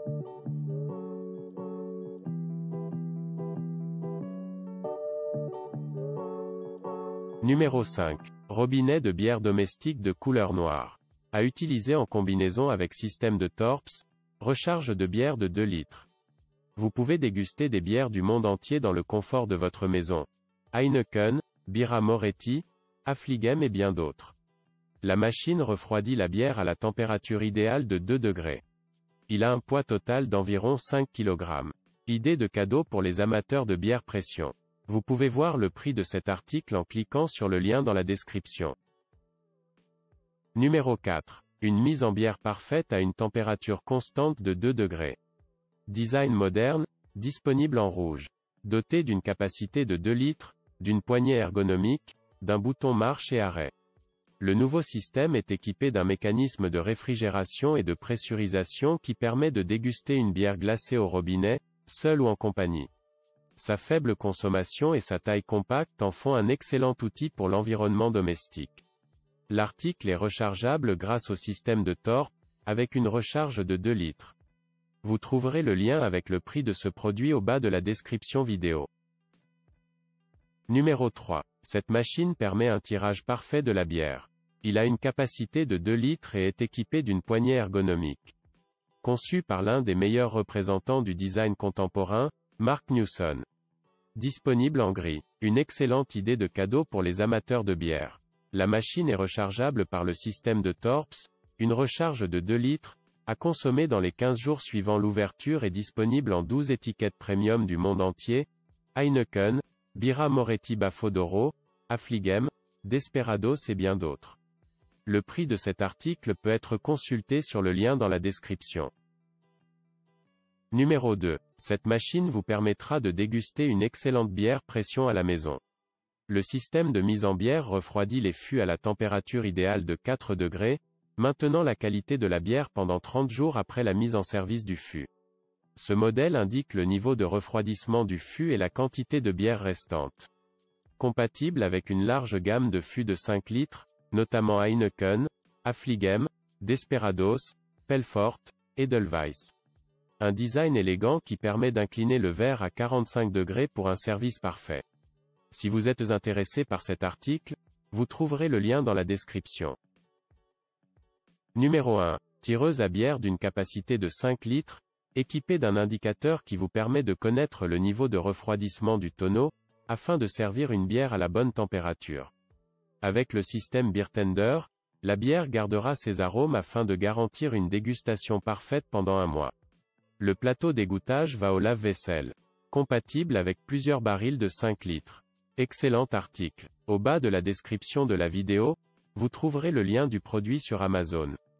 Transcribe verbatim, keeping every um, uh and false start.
Numéro cinq. Robinet de bière domestique de couleur noire. À utiliser en combinaison avec système de Torps, recharge de bière de deux litres. Vous pouvez déguster des bières du monde entier dans le confort de votre maison. Heineken, Birra Moretti, Affligem et bien d'autres. La machine refroidit la bière à la température idéale de deux degrés. Il a un poids total d'environ cinq kilogrammes. Idée de cadeau pour les amateurs de bière pression. Vous pouvez voir le prix de cet article en cliquant sur le lien dans la description. Numéro quatre. Une mise en bière parfaite à une température constante de deux degrés. Design moderne, disponible en rouge. Doté d'une capacité de deux litres, d'une poignée ergonomique, d'un bouton marche et arrêt. Le nouveau système est équipé d'un mécanisme de réfrigération et de pressurisation qui permet de déguster une bière glacée au robinet, seul ou en compagnie. Sa faible consommation et sa taille compacte en font un excellent outil pour l'environnement domestique. L'article est rechargeable grâce au système de Torps, avec une recharge de deux litres. Vous trouverez le lien avec le prix de ce produit au bas de la description vidéo. Numéro trois. Cette machine permet un tirage parfait de la bière. Il a une capacité de deux litres et est équipé d'une poignée ergonomique. Conçu par l'un des meilleurs représentants du design contemporain, Mark Newson. Disponible en gris. Une excellente idée de cadeau pour les amateurs de bière. La machine est rechargeable par le système de Torps, une recharge de deux litres, à consommer dans les quinze jours suivant l'ouverture est disponible en douze étiquettes premium du monde entier, Heineken, Birra Moretti Baffo d'Oro, Affligem, Desperados et bien d'autres. Le prix de cet article peut être consulté sur le lien dans la description. Numéro deux. Cette machine vous permettra de déguster une excellente bière pression à la maison. Le système de mise en bière refroidit les fûts à la température idéale de quatre degrés, maintenant la qualité de la bière pendant trente jours après la mise en service du fût. Ce modèle indique le niveau de refroidissement du fût et la quantité de bière restante. Compatible avec une large gamme de fûts de cinq litres, notamment Heineken, Affligem, Desperados, Pelfort, Edelweiss. Un design élégant qui permet d'incliner le verre à quarante-cinq degrés pour un service parfait. Si vous êtes intéressé par cet article, vous trouverez le lien dans la description. Numéro un. Tireuse à bière d'une capacité de cinq litres, équipée d'un indicateur qui vous permet de connaître le niveau de refroidissement du tonneau, afin de servir une bière à la bonne température. Avec le système Beertender, la bière gardera ses arômes afin de garantir une dégustation parfaite pendant un mois. Le plateau d'égouttage va au lave-vaisselle. Compatible avec plusieurs barils de cinq litres. Excellent article. Au bas de la description de la vidéo, vous trouverez le lien du produit sur Amazon.